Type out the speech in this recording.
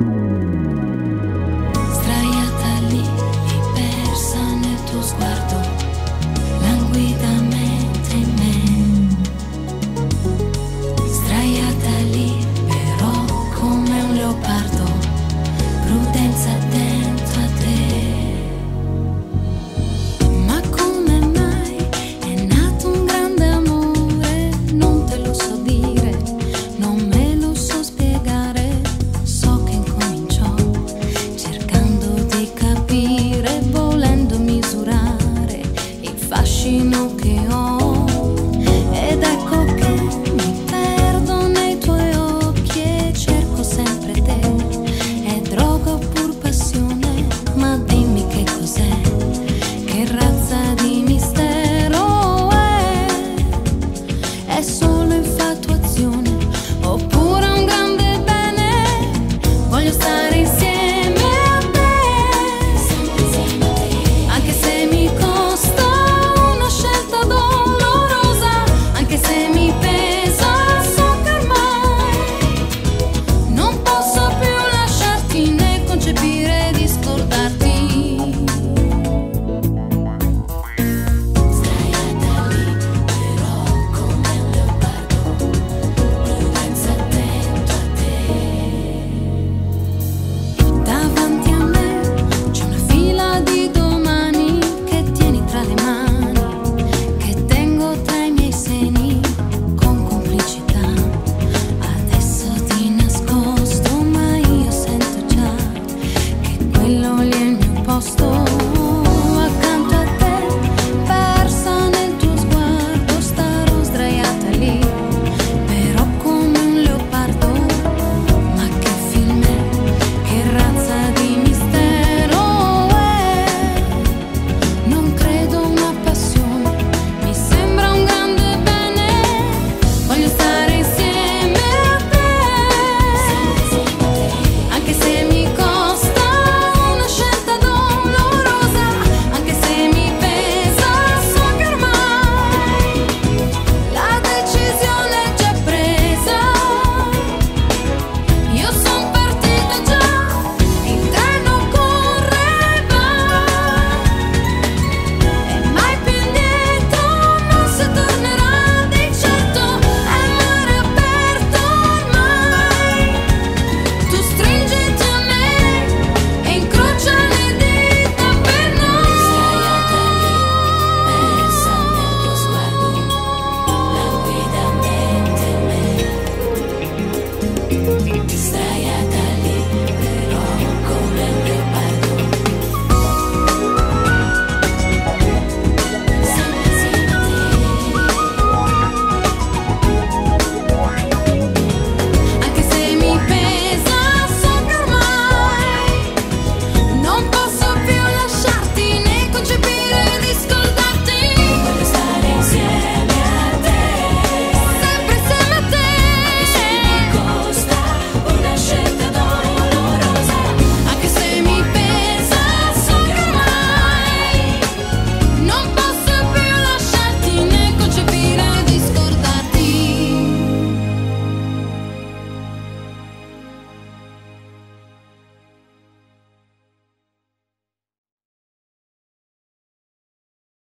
Sdraiata lì, persa nel tuo sguardo, languidamente in me. Sdraiata lì, però come un leopardo, prudenza dentro a te. Ma come mai è nato un grande amore? Non te lo so dire, non me lo so spiegare. So che incominciò cercando di capire, volendo misurare il fascino che ho. Ed ecco che mi perdo nei tuoi occhi e cerco sempre te. È droga oppur passione, ma dimmi che cos'è, che razza di mistero è? È solo infatuazione oppure un grande bene? Voglio stare insieme a te, anche se mi costa una scelta dolorosa, anche se mi pesa